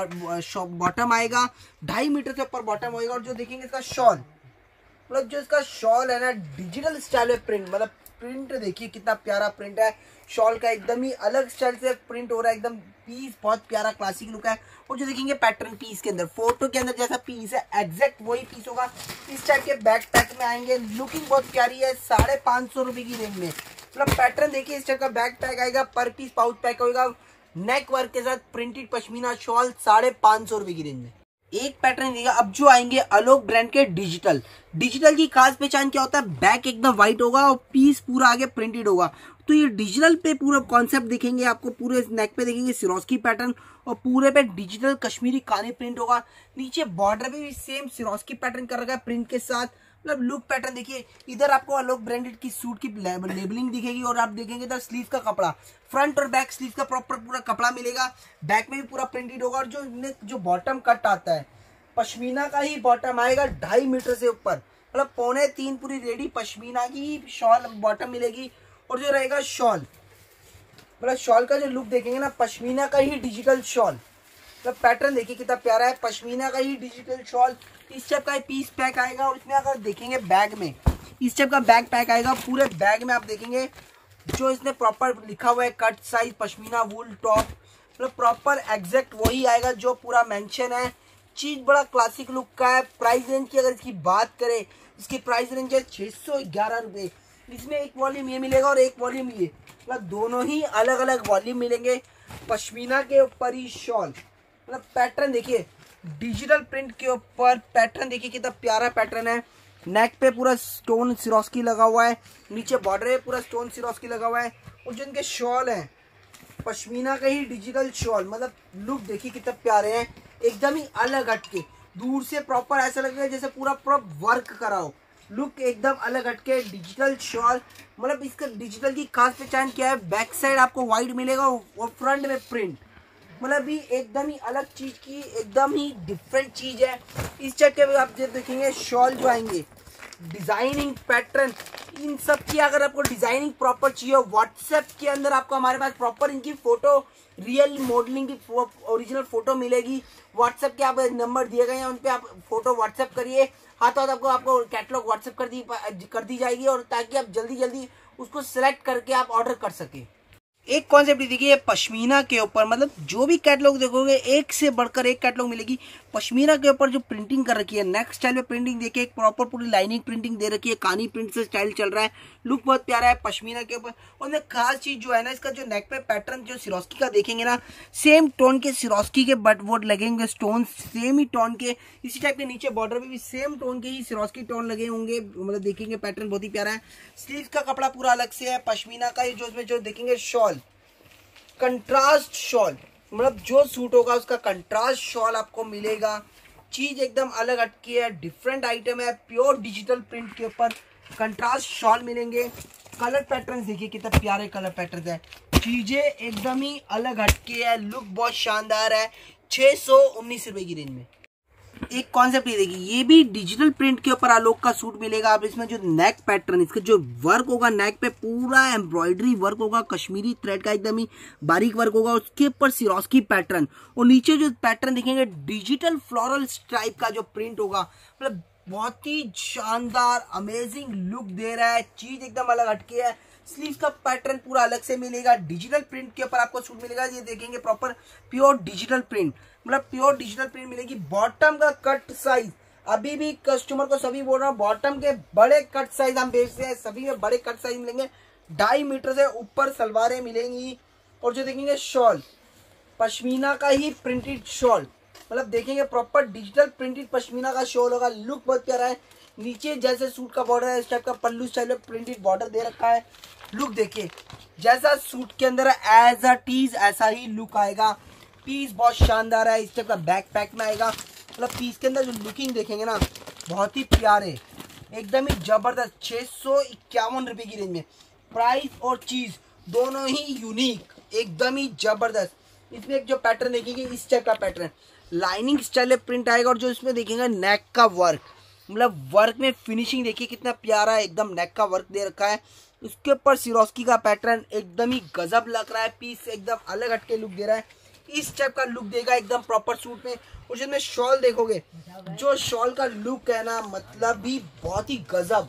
बॉटम आएगा, ढाई मीटर से ऊपर बॉटम होएगा। और जो देखेंगे इसका शॉल, मतलब जो इसका शॉल है ना डिजिटल स्टाइल में प्रिंट, मतलब प्रिंट देखिए कितना प्यारा प्रिंट है शॉल का, एकदम ही अलग स्टाइल से प्रिंट हो रहा है, एकदम पीस बहुत प्यारा क्लासिक लुक है। और जो देखेंगे पैटर्न पीस के अंदर, फोटो के अंदर जैसा पीस है एग्जैक्ट वही पीस होगा। इस टाइप के बैक पैक में आएंगे, लुकिंग बहुत प्यारी है, साढ़े पाँच सौ रुपए की रेंज में। मतलब पैटर्न देखिए इस टाइप का बैक पैक आएगा, पर पीस पाउच पैक होगा, नेक वर्क के साथ प्रिंटेड पश्मीना शॉल, साढ़े पाँच सौ रुपए की रेंज में। एक पैटर्न देगा। अब जो आएंगे आलोक ब्रांड के डिजिटल, डिजिटल की खास पहचान क्या होता है, बैक एकदम व्हाइट होगा और पीस पूरा आगे प्रिंटेड होगा। तो ये डिजिटल पे पूरा कॉन्सेप्ट दिखेंगे आपको, पूरे नेक पे देखेंगे सिरोस्की पैटर्न और पूरे पे डिजिटल कश्मीरी कानी प्रिंट होगा। नीचे बॉर्डर पे भी सेम सिरोस्की पैटर्न कर रखा है प्रिंट के साथ। मतलब लुक पैटर्न देखिए, इधर आपको आलोक ब्रांडेड की सूट की लेबलिंग दिखेगी और आप देखेंगे इधर स्लीव का कपड़ा, फ्रंट और बैक स्लीव का प्रॉपर पूरा कपड़ा मिलेगा, बैक में भी पूरा प्रिंटेड होगा। और जो जो बॉटम कट आता है पश्मीना का ही बॉटम आएगा, ढाई मीटर से ऊपर, मतलब पौने तीन पूरी रेडी पश्मीना की शॉल बॉटम मिलेगी। और जो रहेगा शॉल, मतलब शॉल का जो लुक देखेंगे ना पश्मीना का ही डिजिटल शॉल, मतलब पैटर्न देखिए कितना प्यारा है, पश्मीना का ही डिजिटल शॉल। इस टाइप का पीस पैक आएगा। और इसमें अगर देखेंगे बैग में इस टाइप का बैग पैक आएगा, पूरे बैग में आप देखेंगे जो इसने प्रॉपर लिखा हुआ है cut size pashmina wool top, मतलब प्रॉपर एग्जैक्ट वही आएगा जो पूरा मेंशन है। चीज बड़ा क्लासिक लुक का है। प्राइस रेंज की अगर इसकी बात करें, इसकी प्राइस रेंज है छह सौ ग्यारह रुपए। इसमें एक वॉल्यूम ये मिलेगा और एक वॉल्यूम ये, मतलब दोनों ही अलग अलग वॉल्यूम मिलेंगे। पश्मीना के ऊपर ही शॉल, मतलब पैटर्न देखिए डिजिटल प्रिंट के ऊपर पैटर्न देखिए कितना प्यारा पैटर्न है। नेक पे पूरा स्टोन सिरोस्की लगा हुआ है, नीचे बॉर्डर पे पूरा स्टोन सिरोस्की लगा हुआ है। और जो इनके शॉल है पश्मीना का ही डिजिटल शॉल, मतलब लुक देखिए कितना प्यारे हैं, एकदम ही अलग हटके, दूर से प्रॉपर ऐसा लग रहा है जैसे पूरा पूरा वर्क करा हो, लुक एकदम अलग हटके डिजिटल शॉल। मतलब इसका डिजिटल की खास पहचान क्या है, बैक साइड आपको व्हाइट मिलेगा और फ्रंट में प्रिंट, मतलब भी एकदम ही अलग चीज की, एकदम ही डिफरेंट चीज है। इस टाइप के आप जब देखेंगे शॉल जो आएंगे डिजाइनिंग पैटर्न, इन सब की अगर आपको डिजाइनिंग प्रॉपर चाहिए, व्हाट्सएप के अंदर आपको हमारे पास प्रॉपर इनकी फोटो रियल मॉडलिंग की ओरिजिनल फोटो मिलेगी। व्हाट्सएप के आप नंबर दिए गए हैं, उन पे आप फोटो व्हाट्सएप करिए, हाथों हाथ आपको आपको कैटलॉग व्हाट्सएप कर दी कर दी जाएगी, और ताकि आप जल्दी जल्दी उसको सिलेक्ट करके आप ऑर्डर कर सके। एक कॉन्सेप्ट देखिए पश्मीना के ऊपर, मतलब जो भी कैटलॉग देखोगे एक से बढ़कर एक कैटलॉग मिलेगी। पश्मीना के ऊपर जो प्रिंटिंग कर रखी है, नेक स्टाइल में प्रिंटिंग देखिए, एक प्रॉपर पूरी लाइनिंग प्रिंटिंग दे रखी है, कानी प्रिंट से स्टाइल चल रहा है, लुक बहुत प्यारा है पश्मीना के ऊपर। और खास चीज जो है ना, इसका जो नेक पे पैटर्न जो सिरोस्की का देखेंगे ना, सेम टोन के सिरोस्की के बट वोट लगेंगे, स्टोन सेम ही टोन के, इसी टाइप के नीचे बॉर्डर में भी सेम टोन के ही सिरोस्की टोन लगे होंगे, मतलब देखेंगे पैटर्न बहुत ही प्यारा है। स्लीव का कपड़ा पूरा अलग से है पश्मीना का, जो इसमें जो देखेंगे शॉल कंट्रास्ट शॉल, मतलब जो सूट होगा उसका कंट्रास्ट शॉल आपको मिलेगा। चीज एकदम अलग हटकी है, डिफरेंट आइटम है, प्योर डिजिटल प्रिंट के ऊपर कंट्रास्ट शॉल मिलेंगे। कलर पैटर्न देखिए कितना प्यारे कलर पैटर्न है, चीजें एकदम ही अलग हटकी है, लुक बहुत शानदार है। छह सौ उन्नीस रुपए की रेंज में एक कॉन्सेप्ट ये देखिए, ये भी डिजिटल प्रिंट के ऊपर आलोक का सूट मिलेगा। आप इसमें जो नेक पैटर्न, इसका जो वर्क होगा नेक पे पूरा एम्ब्रॉयडरी वर्क होगा, कश्मीरी थ्रेड का एकदम ही बारीक वर्क होगा, उसके ऊपर सिरोस्की पैटर्न, और नीचे जो पैटर्न देखेंगे डिजिटल फ्लोरल स्ट्राइप का जो प्रिंट होगा, मतलब बहुत ही शानदार अमेजिंग लुक दे रहा है। चीज एकदम अलग हटके है, स्लीव्स का पैटर्न पूरा अलग से मिलेगा, डिजिटल प्रिंट के ऊपर आपको सूट मिलेगा। ये देखेंगे प्रॉपर प्योर डिजिटल प्रिंट, मतलब प्योर डिजिटल प्रिंट मिलेगी। बॉटम का कट साइज अभी भी कस्टमर को सभी बोल रहा हूँ, बॉटम के बड़े कट साइज हम बेचते हैं, सभी में बड़े कट साइज मिलेंगे। ढाई मीटर से ऊपर सलवारें मिलेंगी। और जो देखेंगे शॉल पश्मीना का ही प्रिंटेड शॉल, मतलब देखेंगे प्रॉपर डिजिटल प्रिंटेड पश्मीना का शॉल होगा। लुक बहुत प्यारा है। नीचे जैसे सूट का बॉर्डर है इस टाइप का पल्लू स्टाइल में प्रिंटेड बॉर्डर दे रखा है। लुक देखिए जैसा सूट के अंदर है एज अ टीज ऐसा ही लुक आएगा। पीस बहुत शानदार है, इस टाइप का बैक पैक में आएगा। मतलब पीस के अंदर जो लुकिंग देखेंगे ना बहुत ही प्यारे, एकदम ही जबरदस्त। छः सौ इक्यावन रुपये की रेंज में प्राइस और चीज दोनों ही यूनिक, एकदम ही जबरदस्त। इसमें एक जो पैटर्न देखेंगे इस टाइप का पैटर्न लाइनिंग स्टाइल में प्रिंट आएगा। और जो इसमें देखेंगे नेक का वर्क, मतलब वर्क में फिनिशिंग देखिए कितना प्यारा है, एकदम नेक का वर्क दे रखा है। उसके ऊपर सिरोस्की का पैटर्न एकदम ही गजब लग रहा है। पीस एकदम अलग हटके लुक दे रहा है, इस टाइप का लुक देगा एकदम प्रॉपर सूट में। और जिसमें शॉल देखोगे, जो शॉल का लुक है ना मतलब भी बहुत ही गजब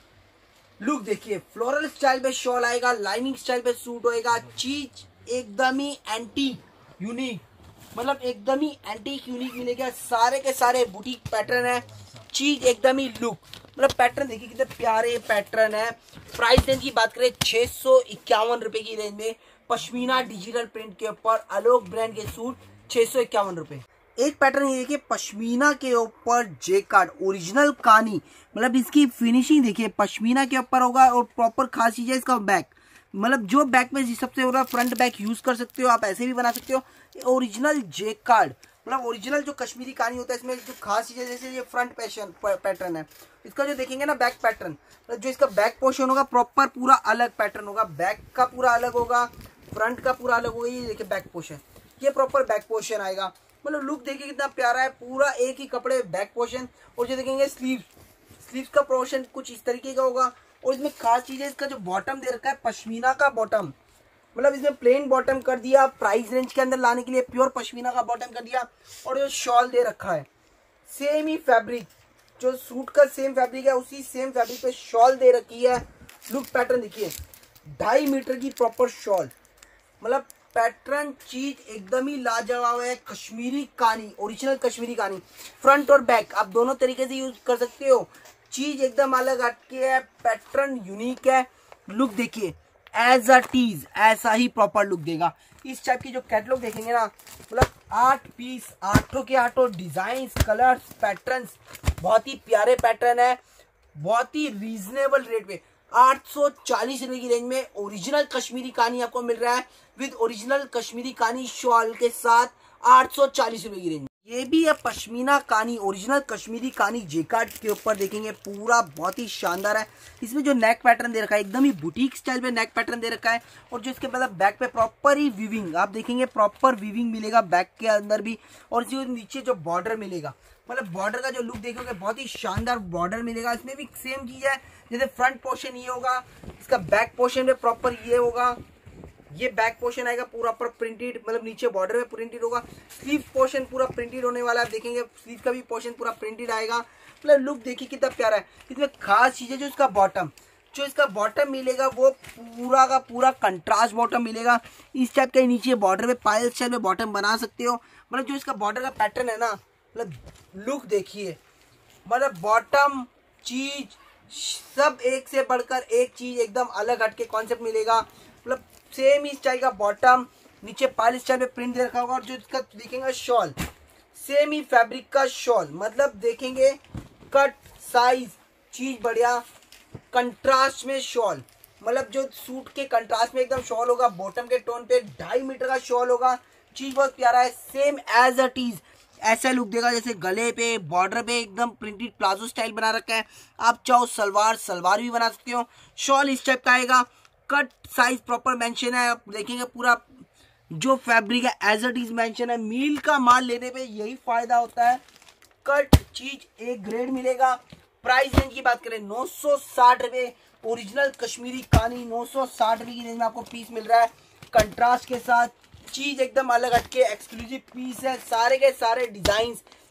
लुक। देखिए फ्लोरल स्टाइल पे शॉल आएगा, लाइनिंग स्टाइल पे सूट होएगा। चीज एकदम ही एंटीक यूनिक, मतलब एकदम ही एंटीक यूनिक मिलेगा। सारे के सारे बुटीक पैटर्न है। चीज एकदम ही लुक, मतलब पैटर्न देखिए कितने प्यारे पैटर्न है। प्राइस रेंज की बात करें छह सौ इक्यावन रुपए की रेंज में पश्मीना डिजिटल प्रिंट के ऊपर आलोक ब्रांड के सूट छह सौ इक्यावन रुपए। एक पैटर्न ये देखिए पश्मीना के ऊपर जेकार्ड ओरिजिनल कानी, मतलब इसकी फिनिशिंग देखिए पश्मीना के ऊपर होगा। और प्रॉपर खास चीज है इसका बैक, मतलब जो बैक में जिस सबसे हो रहा है फ्रंट बैक यूज कर सकते हो आप, ऐसे भी बना सकते हो। ओरिजिनल जेकार्ड मतलब ओरिजिनल जो कश्मीरी कहानी होता है, इसमें जो खास चीज है जैसे ये फ्रंट पैशन पैटर्न है इसका, जो देखेंगे ना बैक पैटर्न, मतलब जो इसका बैक पोर्शन होगा प्रॉपर पूरा अलग पैटर्न होगा। बैक का पूरा अलग होगा, फ्रंट का पूरा अलग होगा। ये देखिए बैक पोर्शन, ये प्रॉपर बैक पोर्शन आएगा। मतलब लुक देखिए कितना प्यारा है, पूरा एक ही कपड़े बैक पोर्शन। और जो देखेंगे स्लीव, स्लीव का पोर्शन कुछ इस तरीके का होगा। और इसमें खास चीज है इसका जो बॉटम दे रखा है पश्मीना का बॉटम, मतलब इसमें प्लेन बॉटम कर दिया प्राइस रेंज के अंदर लाने के लिए, प्योर पश्मीना का बॉटम कर दिया। और जो शॉल दे रखा है सेम ही फैब्रिक, जो सूट का सेम फैब्रिक है उसी सेम फैब्रिक पे शॉल दे रखी है। लुक पैटर्न देखिए ढाई मीटर की प्रॉपर शॉल, मतलब पैटर्न चीज एकदम ही लाजवाब है। कश्मीरी कहानी, ओरिजिनल कश्मीरी कहानी, फ्रंट और बैक आप दोनों तरीके से यूज कर सकते हो। चीज एकदम अलग हटके है, पैटर्न यूनिक है। लुक देखिए एज अ टीज ऐसा ही प्रॉपर लुक देगा। इस टाइप की जो कैटलॉग देखेंगे ना, मतलब आठ पीस, आठों के आठों डिजाइन, कलर्स, पैटर्न्स, बहुत ही प्यारे पैटर्न है। बहुत ही रीजनेबल रेट पे आठ सौ चालीस रुपए की रेंज में ओरिजिनल कश्मीरी कहानी आपको मिल रहा है विद ओरिजिनल कश्मीरी कहानी शॉल के साथ आठ सौ चालीस रुपए की रेंज। ये भी है पश्मीना कहानी, ओरिजिनल कश्मीरी कहानी जेकार्ड के ऊपर देखेंगे, पूरा बहुत ही शानदार है। इसमें जो नेक पैटर्न दे रखा है एकदम ही बुटीक स्टाइल में नेक पैटर्न दे रखा है। और जो इसके मतलब बैक पे प्रॉपर ही वीविंग आप देखेंगे, प्रॉपर वीविंग मिलेगा बैक के अंदर भी। और जो नीचे जो बॉर्डर मिलेगा, मतलब बॉर्डर का जो लुक देखोगे बहुत ही शानदार बॉर्डर मिलेगा। इसमें भी सेम चीज है, जैसे फ्रंट पोर्शन ये होगा, इसका बैक पोर्शन में प्रॉपर ये होगा, ये बैक पोर्शन आएगा पूरा पर प्रिंटेड, मतलब नीचे बॉर्डर में प्रिंटेड होगा। स्लीव पोर्शन पूरा प्रिंटेड होने वाला है, देखेंगे स्लीव का भी पोर्शन पूरा प्रिंटेड आएगा। मतलब लुक देखिए कितना प्यारा है। इसमें खास चीज है जो इसका बॉटम, जो इसका बॉटम मिलेगा वो पूरा का पूरा कंट्रास्ट बॉटम मिलेगा। इस टाइप का नीचे बॉर्डर में पायल स्टाइल में बॉटम बना सकते हो। मतलब जो इसका बॉर्डर का पैटर्न है ना, मतलब लुक देखिए, मतलब बॉटम चीज सब एक से बढ़कर एक चीज एकदम अलग हटके कॉन्सेप्ट मिलेगा। मतलब सेम ही स्टाइल का बॉटम, नीचे पायल स्टाइल में प्रिंट दे रखा होगा। और जो इसका देखेंगे शॉल, सेम ही फैब्रिक का शॉल, मतलब देखेंगे कट साइज चीज बढ़िया, कंट्रास्ट में शॉल, मतलब जो सूट के कंट्रास्ट में एकदम शॉल होगा। बॉटम के टोन पे ढाई मीटर का शॉल होगा। चीज बहुत प्यारा है, सेम एज अ टीज ऐसा लुक देगा जैसे गले पे बॉर्डर पे एकदम प्रिंटेड प्लाजो स्टाइल बना रखा है। आप चाहो सलवार सलवार भी बना सकते हो। शॉल इस टाइप का आएगा, कट साइज प्रॉपर मेंशन है। आप देखेंगे पूरा जो फैब्रिक है एज इट इज मेंशन है। मील का माल लेने पे यही फायदा होता है, कट चीज एक ग्रेड मिलेगा। प्राइस रेंज की बात करें नौ सौ साठ रुपए, ओरिजिनल कश्मीरी कहानी नौ सौ साठ रुपए की रेंज में आपको पीस मिल रहा है कंट्रास्ट के साथ। चीज एकदम अलग हटके एक्सक्लूसिव पीस है, सारे के सारे डिजाइन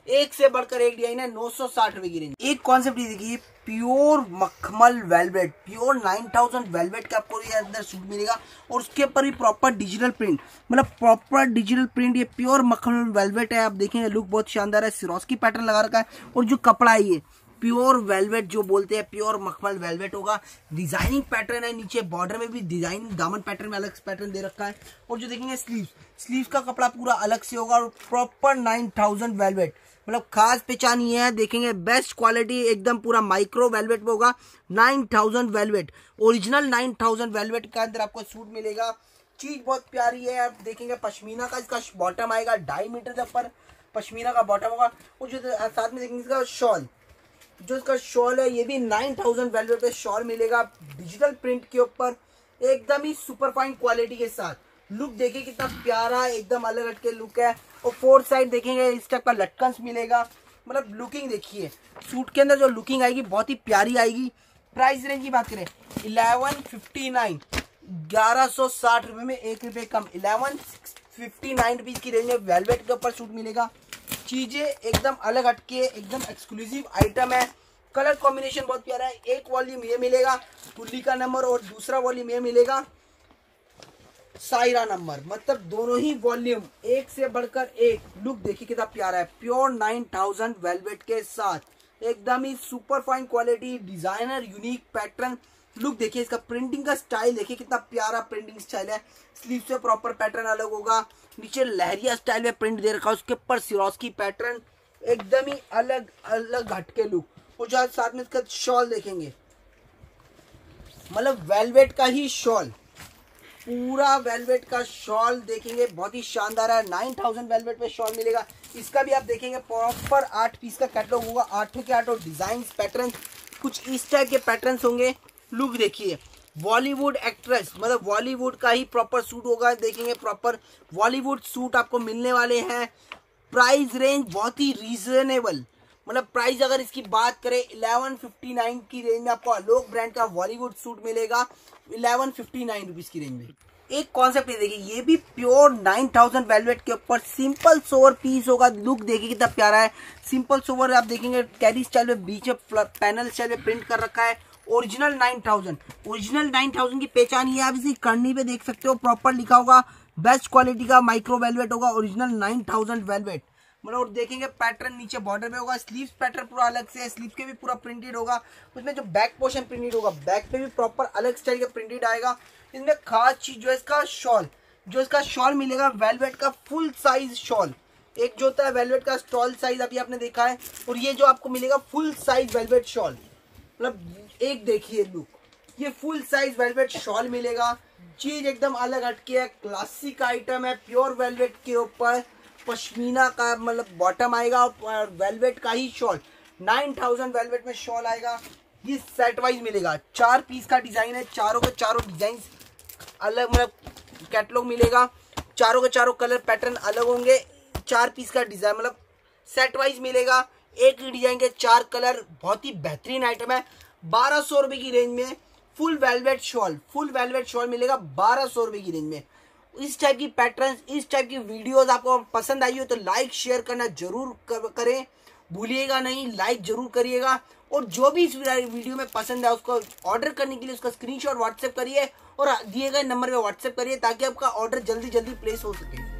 एक से बढ़कर एक डिजाइन है, नौ सौ साठ रुपए की रेंज। एक कॉन्सेप्ट ये देखिए, प्योर मखमल velvet, pure nine thousand velvet का आपको ये अंदर सूट मिलेगा और उसके ऊपर भी प्रॉपर डिजिटल प्रिंट, मतलब प्रॉपर डिजिटल प्रिंट। ये प्योर मखमल वेलवेट है, आप देखेंगे लुक बहुत शानदार है। सिरोस्की पैटर्न लगा रखा है और जो कपड़ा है ये प्योर वेलवेट जो बोलते हैं, प्योर मखमल वेलवेट होगा। डिजाइनिंग पैटर्न है, नीचे बॉर्डर में भी डिजाइनिंग, दामन पैटर्न में अलग पैटर्न दे रखा है। और जो देखेंगे स्लीव, स्लीव का कपड़ा पूरा अलग से होगा और प्रॉपर नाइन थाउजेंड वेलवेट, मतलब खास पहचान ये है। देखेंगे बेस्ट क्वालिटी एकदम पूरा माइक्रो वेलवेट में होगा। Nine thousand velvet, original nine thousand velvet का अंदर आपको सूट मिलेगा। चीज बहुत प्यारी है। आप देखेंगे पश्मीना का इसका बॉटम आएगा, ढाई मीटर के ऊपर पश्मीना का बॉटम होगा। और जो साथ में देखेंगे इसका शॉल, जो इसका शॉल है ये भी नाइन थाउजेंड वेलवेट पे शॉल मिलेगा, डिजिटल प्रिंट के ऊपर, एकदम ही सुपर फाइन क्वालिटी के साथ। लुक देखिए कितना प्यारा, एकदम अलग हटके लुक है। और फोर्थ साइड देखेंगे इस टाइप का लटकन मिलेगा, मतलब लुकिंग देखिए सूट के अंदर जो लुकिंग आएगी बहुत ही प्यारी आएगी। प्राइस रेंज की बात करें, इलेवन फिफ्टी नाइन, ग्यारह सौ साठ रुपए में एक रुपये कम, इलेवन फिफ्टी नाइन रुपीज की रेंज में वेलवेट के ऊपर सूट मिलेगा। चीजें एकदम अलग हटके, एकदम एक्सक्लूसिव आइटम है। कलर कॉम्बिनेशन बहुत प्यारा है। एक वॉल्यूम ये मिलेगा कुल्ली का नंबर और दूसरा वॉल्यूम ये मिलेगा सायरा नंबर, मतलब दोनों ही वॉल्यूम एक से बढ़कर एक। लुक देखिए कितना प्यारा है, प्योर नाइन थाउजेंड वेलवेट के साथ, एकदम ही super fine quality, designer unique pattern. Look देखिए इसका प्रिंटिंग का स्टाइल देखिए कितना प्यारा प्रिंटिंग स्टाइल है। स्लीव से प्रॉपर पैटर्न अलग होगा, नीचे लहरिया स्टाइल में प्रिंट दे रखा है, उसके ऊपर सिरोस्की पैटर्न, एकदम ही अलग अलग हटके लुक। और जो साथ में इसका शॉल देखेंगे, मतलब वेलवेट का ही शॉल, पूरा वेलवेट का शॉल देखेंगे बहुत ही शानदार है। नाइन थाउजेंड वेलवेट पे शॉल मिलेगा। इसका भी आप देखेंगे प्रॉपर आठ पीस का कैटलॉग होगा, आठों के आठों डिजाइन पैटर्न कुछ इस टाइप के पैटर्न्स होंगे। लुक देखिए, बॉलीवुड एक्ट्रेस, मतलब बॉलीवुड का ही प्रॉपर सूट होगा। देखेंगे प्रॉपर बॉलीवुड सूट आपको मिलने वाले हैं। प्राइस रेंज बहुत ही रीजनेबल, मतलब प्राइस अगर इसकी बात करें इलेवन फिफ्टी नाइन की रेंज में आपको आलोक ब्रांड का बॉलीवुड सूट मिलेगा, इलेवन फिफ्टी नाइन रुपीज की रेंज में। एक कॉन्सेप्ट ये देखिए, ये भी प्योर नाइन थाउजेंड वेलवेट के ऊपर सिंपल सोवर पीस होगा। लुक देखिए कितना प्यारा है, सिंपल सोवर आप देखेंगे कैरी स्टाइल में बीच में पैनल स्टाइल में प्रिंट कर रखा है। Original nine thousand, original nine thousand की पहचान ये आप इसी करनी पे देख सकते हो, प्रॉपर लिखा होगा, बेस्ट क्वालिटी का माइक्रो वेलवेट होगा, ओरिजिनल नाइन थाउजेंड वेलवेट। मतलब और देखेंगे पैटर्न नीचे बॉर्डर में होगा, स्लीव्स पैटर्न पूरा अलग से है, स्लीव के भी पूरा प्रिंटेड होगा। उसमें जो बैक पोर्शन प्रिंटेड होगा, बैक पे भी प्रॉपर अलग स्टाइल का प्रिंटेड आएगा। इसमें खास चीज जो है इसका शॉल, जो इसका शॉल मिलेगा वेलवेट का फुल साइज शॉल। एक जो होता है वेलवेट का स्टॉल साइज अभी आपने देखा है, और ये जो आपको मिलेगा फुल साइज वेलवेट शॉल। मतलब एक देखिए लुक, ये फुल साइज वेलवेट शॉल मिलेगा। चीज एकदम अलग हटके है, क्लासिक आइटम है, प्योर वेलवेट के ऊपर पश्मीना का मतलब बॉटम आएगा और वेलवेट का ही शॉल। नाइन थाउजेंड वेलवेट में शॉल आएगा। ये सेट वाइज मिलेगा, चार पीस का डिजाइन है, चारों के चारों डिजाइन अलग, मतलब कैटलॉग मिलेगा, चारों के चारों कलर पैटर्न अलग होंगे। चार पीस का डिजाइन मतलब सेट वाइज मिलेगा, एक ही डिजाइन के चार कलर। बहुत ही बेहतरीन आइटम है। बारह सौ रुपए की रेंज में full velvet shawl, full velvet shawl मिलेगा बारह सौ रुपए की रेंज में। इस टाइप की पैटर्न, इस टाइप की वीडियोस आपको पसंद आई हो तो लाइक शेयर करना जरूर करें, भूलिएगा नहीं, लाइक जरूर करिएगा। और जो भी इस वीडियो में पसंद है उसको ऑर्डर करने के लिए उसका स्क्रीनशॉट व्हाट्सएप करिए और दिए गए नंबर पे व्हाट्सएप करिए ताकि आपका ऑर्डर जल्दी जल्दी प्लेस हो सके।